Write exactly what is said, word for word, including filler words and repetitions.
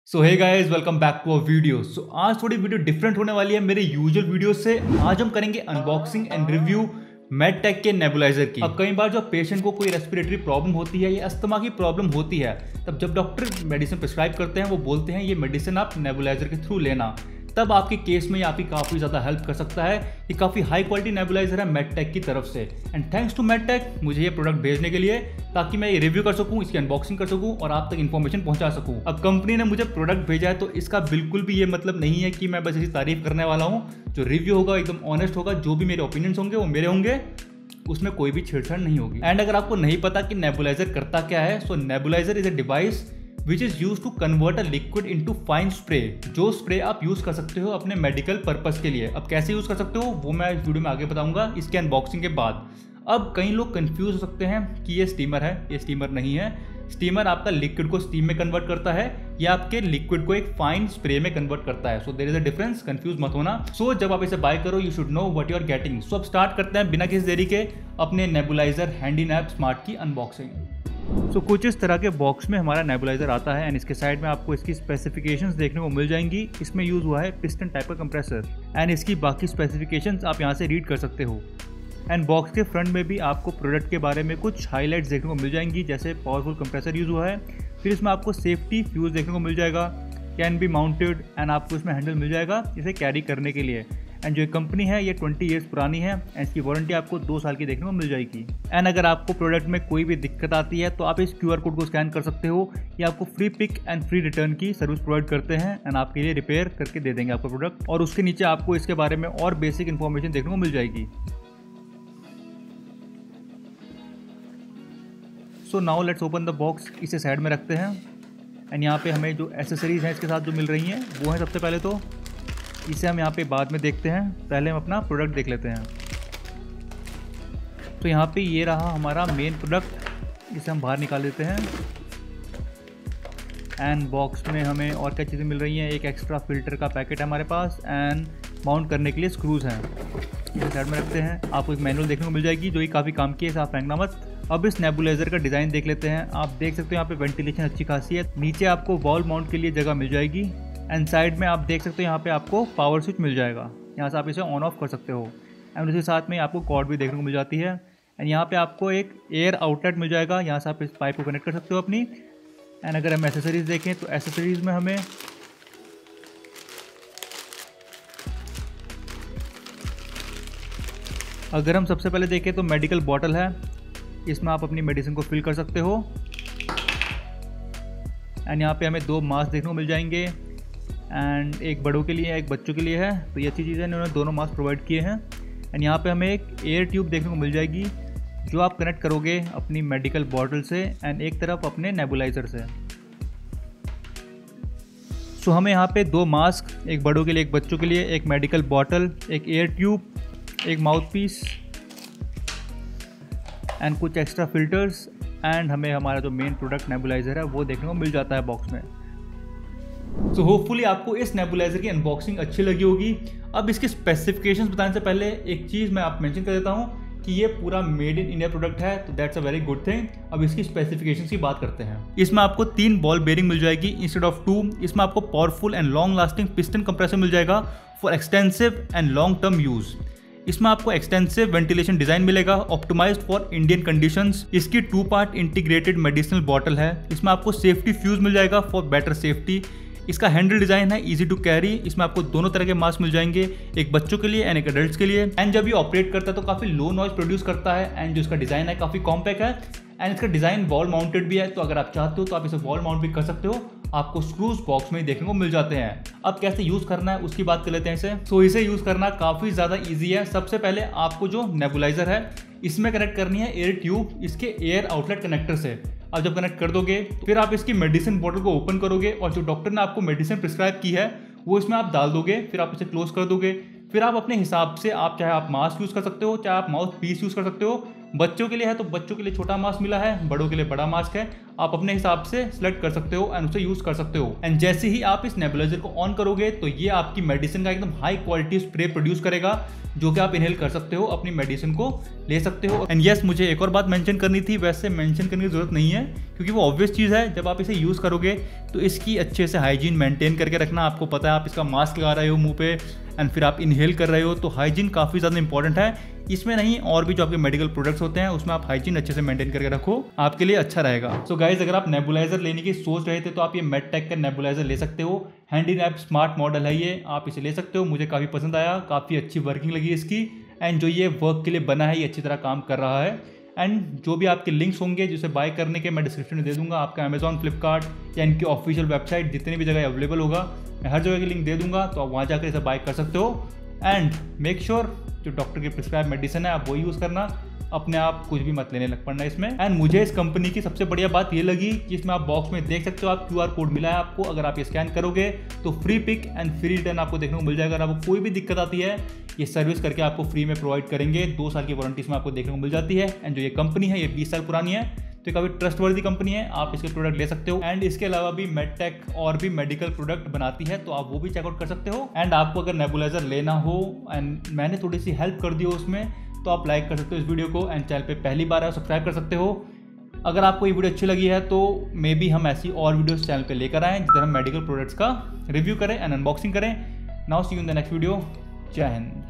So hey guys, welcome back to a video. So आज थोड़ी video different होने वाली है मेरे यूजुअल वीडियो से। आज हम करेंगे अनबॉक्सिंग एंड रिव्यू मेडटेक के नेबुलाइजर की। अब कई बार जब पेशेंट को कोई रेस्पिरेटरी प्रॉब्लम होती है या अस्थमा की प्रॉब्लम होती है, तब जब डॉक्टर मेडिसिन प्रिस्क्राइब करते हैं वो बोलते हैं ये मेडिसिन आप नेबुलाइजर के थ्रू लेना, तब आपके केस में ये आपकी काफ़ी ज़्यादा हेल्प कर सकता है। ये काफ़ी हाई क्वालिटी नेबुलाइजर है मेडटेक की तरफ से, एंड थैंक्स टू मेडटेक मुझे ये प्रोडक्ट भेजने के लिए, ताकि मैं ये रिव्यू कर सकूं, इसकी अनबॉक्सिंग कर सकूं और आप तक इन्फॉर्मेशन पहुंचा सकूं। अब कंपनी ने मुझे प्रोडक्ट भेजा है तो इसका बिल्कुल भी ये मतलब नहीं है कि मैं बस इसकी तारीफ करने वाला हूँ। जो रिव्यू होगा एकदम ऑनेस्ट होगा, जो भी मेरे ओपिनियंस होंगे वो मेरे होंगे, उसमें कोई भी छेड़छाड़ नहीं होगी। एंड अगर आपको नहीं पता कि नेबुलाइजर करता क्या है, so nebuliser is a device which is use to convert a liquid into fine spray, जो स्प्रे आप यूज कर सकते हो अपने मेडिकल पर्पस के लिए। अब कैसे यूज कर सकते हो वो मैं इस वीडियो में आगे बताऊंगा इसके अनबॉक्सिंग के बाद। अब कई लोग कंफ्यूज हो सकते हैं कि ये स्टीमर है, ये स्टीमर नहीं है। स्टीमर आपका लिक्विड को स्टीम में कन्वर्ट करता है, या आपके लिक्विड को एक फाइन स्प्रे में कन्वर्ट करता है। So there is a difference, confuse मत होना। सो so, जब आप इसे बाय करो you should know what you are getting. So अब स्टार्ट करते हैं बिना किसी देरी के अपने नेबुलाइजर हैंडीनैप स्मार्ट की अनबॉक्सिंग। सो so, कुछ इस तरह के बॉक्स में हमारा नेबुलाइजर आता है, एंड इसके साइड में आपको इसकी स्पेसिफिकेशंस देखने को मिल जाएंगी। इसमें यूज हुआ है पिस्टन टाइप का कंप्रेसर, एंड इसकी बाकी स्पेसिफिकेशंस आप यहाँ से रीड कर सकते हो। एंड बॉक्स के फ्रंट में भी आपको प्रोडक्ट के बारे में कुछ हाईलाइट्स देखने को मिल जाएंगी, जैसे पावरफुल कंप्रेसर यूज हुआ है। फिर इसमें आपको सेफ्टी फ्यूज देखने को मिल जाएगा, कैन बी माउंटेड, एंड आपको इसमें हैंडल मिल जाएगा इसे कैरी करने के लिए। एंड जो कंपनी है ये ट्वेंटी इयर्स पुरानी है, एंड इसकी वारंटी आपको दो साल की देखने को मिल जाएगी। एंड अगर आपको प्रोडक्ट में कोई भी दिक्कत आती है तो आप इस क्यूआर कोड को स्कैन कर सकते हो, या आपको free pick and free return की सर्विस प्रोवाइड करते हैं, एंड आपके लिए रिपेयर करके दे देंगे आपका प्रोडक्ट। और उसके नीचे आपको इसके बारे में और बेसिक इन्फॉर्मेशन देखने को मिल जाएगी। So now let's open the box. इसे साइड में रखते हैं, एंड यहाँ पे हमें जो एसेसरीज हैं इसके साथ जो मिल रही हैं वो है, सबसे पहले तो इसे हम यहाँ पे बाद में देखते हैं, पहले हम अपना प्रोडक्ट देख लेते हैं। तो यहाँ पे ये रहा हमारा मेन प्रोडक्ट, इसे हम बाहर निकाल देते हैं। एंड बॉक्स में हमें और क्या चीज़ें मिल रही हैं, एक एक्स्ट्रा फिल्टर का पैकेट है हमारे पास, एंड माउंट करने के लिए स्क्रूज हैं। इसे साइड में रखते हैं। आपको एक मैनुअल देखने को मिल जाएगी जो कि काफ़ी काम की है, आप फेंकना मत। अब इस नेबुलाइजर का डिज़ाइन देख लेते हैं। आप देख सकते हो यहाँ पे वेंटिलेशन अच्छी खासी है। नीचे आपको वॉल माउंट के लिए जगह मिल जाएगी, एंड साइड में आप देख सकते हो यहाँ पे आपको पावर स्विच मिल जाएगा, यहाँ से आप इसे ऑन ऑफ कर सकते हो। एंड उसके साथ में आपको कॉर्ड भी देखने को मिल जाती है, एंड यहाँ पे आपको एक एयर आउटलेट मिल जाएगा, यहाँ से आप इस पाइप को कनेक्ट कर सकते हो अपनी। एंड अगर हम एसेसरीज देखें तो एसेसरीज में हमें अगर हम सबसे पहले देखें तो मेडिकल बॉटल है, इसमें आप अपनी मेडिसिन को फिल कर सकते हो। एंड यहाँ पे हमें दो मास्क देखने को मिल जाएंगे, एंड एक बड़ों के लिए एक बच्चों के लिए है, तो ये अच्छी चीज़ है, इन्होंने दोनों मास्क प्रोवाइड किए हैं। एंड यहाँ पे हमें एक एयर ट्यूब देखने को मिल जाएगी जो आप कनेक्ट करोगे अपनी मेडिकल बॉटल से, एंड एक तरफ अपने नेबुलाइजर से। सो हमें यहाँ पे दो मास्क, एक बड़ों के लिए एक बच्चों के लिए, एक मेडिकल बॉटल, एक एयर ट्यूब, एक माउथ पीस, एंड कुछ एक्स्ट्रा फिल्टर्स, एंड हमें हमारा जो मेन प्रोडक्ट नेबुलाइजर है वो देखने को मिल जाता है बॉक्स में। सो होपफुली आपको इस नेबुलाइजर की अनबॉक्सिंग अच्छी लगी होगी। अब इसके स्पेसिफिकेशंस बताने से पहले एक चीज़ मैं आप मेंशन कर देता हूँ कि ये पूरा मेड इन इंडिया प्रोडक्ट है, तो that's a very good thing. अब इसकी स्पेसिफिकेशंस की बात करते हैं। इसमें आपको तीन बॉल बेरिंग मिल जाएगी इंस्टेड ऑफ टू। इसमें आपको powerful and long lasting piston compressor मिल जाएगा for extensive and long term use. इसमें आपको एक्सटेंसिव वेंटिलेशन डिजाइन मिलेगा, ऑप्टिमाइज्ड फॉर इंडियन कंडीशंस। इसकी two part integrated medicinal bottle है। इसमें आपको सेफ्टी फ्यूज मिल जाएगा फॉर बेटर सेफ्टी। इसका हैंडल डिजाइन है इजी टू कैरी। इसमें आपको दोनों तरह के मास्क मिल जाएंगे, एक बच्चों के लिए एंड एक एडल्ट्स के लिए। एंड जब ये ऑपरेट करता है तो काफी लो नॉइज प्रोड्यूस करता है, एंड जो इसका डिजाइन है काफी कॉम्पैक्ट है, एंड इसका डिजाइन वॉल माउंटेड भी है, तो अगर आप चाहते हो तो आप इसे वॉल माउंट भी कर सकते हो। आपको स्क्रूज बॉक्स में ही देखने को मिल जाते हैं। अब कैसे यूज करना है उसकी बात कर लेते हैं इसे। सो इसे यूज करना काफी ज्यादा इजी है। सबसे पहले आपको जो नेबुलाइजर है इसमें कनेक्ट करनी है एयर ट्यूब इसके एयर आउटलेट कनेक्टर से। अब जब कनेक्ट कर दोगे फिर आप इसकी मेडिसिन बॉटल को ओपन करोगे, और जो डॉक्टर ने आपको मेडिसिन प्रिस्क्राइब की है वो इसमें आप डाल दोगे। फिर आप इसे क्लोज कर दोगे। फिर आप अपने हिसाब से, आप चाहे आप मास्क यूज कर सकते हो, चाहे आप माउथ पीस यूज कर सकते हो। बच्चों के लिए है तो बच्चों के लिए छोटा मास्क मिला है, बड़ों के लिए बड़ा मास्क है। आप अपने हिसाब से सिलेक्ट कर सकते हो एंड उसे यूज कर सकते हो। एंड जैसे ही आप इस नेबुलाइजर को ऑन करोगे तो ये आपकी मेडिसिन का एकदम हाई क्वालिटी स्प्रे प्रोड्यूस करेगा, जो कि आप इनहेल कर सकते हो, अपनी मेडिसिन को ले सकते हो। एंड यस, मुझे एक और बात मेंशन करनी थी, वैसे मेंशन करने की जरूरत नहीं है क्योंकि वो ऑब्वियस चीज़ है। जब आप इसे यूज़ करोगे तो इसकी अच्छे से हाइजीन मेंटेन करके रखना। आपको पता है आप इसका मास्क लगा रहे हो मुंह पे एंड फिर आप इनहेल कर रहे हो, तो हाइजीन काफ़ी ज़्यादा इंपॉर्टेंट है। इसमें नहीं, और भी जो आपके मेडिकल प्रोडक्ट्स होते हैं उसमें आप हाइजीन अच्छे से मेंटेन करके रखो, आपके लिए अच्छा रहेगा। सो so गाइज, अगर आप नेबुलाइजर लेने की सोच रहे थे तो आप ये मेडटेक का नेबुलाइजर ले सकते हो। Hand in app smart model है ये, आप इसे ले सकते हो। मुझे काफ़ी पसंद आया, काफ़ी अच्छी वर्किंग लगी इसकी एंड जो ये वर्क के लिए बना है ये अच्छी तरह काम कर रहा है। एंड जो भी आपके लिंक्स होंगे जिसे बाय करने के मैं डिस्क्रिप्शन में दे दूंगा, आपका अमेजॉन, फ्लिपकार्ट या इनकी ऑफिशियल वेबसाइट जितनी भी जगह अवेलेबल होगा, मैं हर जगह की लिंक दे दूंगा, तो आप वहाँ जाकर इसे बाय कर सकते हो। एंड मेक श्योर जो डॉक्टर की प्रिस्क्राइब मेडिसिन है आप वो यूज़ करना, अपने आप कुछ भी मत लेने लग पड़ना इसमें। एंड मुझे इस कंपनी की सबसे बढ़िया बात ये लगी कि इसमें आप बॉक्स में देख सकते हो, आप क्यूआर कोड मिला है आपको, अगर आप ये स्कैन करोगे तो free pick and free return आपको देखने को मिल जाएगा। अगर आपको कोई भी दिक्कत आती है ये सर्विस करके आपको फ्री में प्रोवाइड करेंगे। दो साल की वारंटी इसमें आपको देखने को मिल जाती है। एंड जो ये कंपनी है ये बीस साल पुरानी है, तो ये काफ़ी ट्रस्टवर्दी कंपनी है, आप इसके प्रोडक्ट ले सकते हो। एंड इसके अलावा भी मेडटेक और भी मेडिकल प्रोडक्ट बनाती है, तो आप वो भी चेकआउट कर सकते हो। एंड आपको अगर नेबुलाइजर लेना हो एंड मैंने थोड़ी सी हेल्प कर दी हो उसमें, तो आप लाइक कर सकते हो इस वीडियो को एंड चैनल पे पहली बार है सब्सक्राइब कर सकते हो। अगर आपको ये वीडियो अच्छी लगी है तो मे बी हम ऐसी और वीडियोस चैनल पे लेकर आएँ जिधर हम मेडिकल प्रोडक्ट्स का रिव्यू करें एंड अनबॉक्सिंग करें। Now see you in the next video. जय हिंद।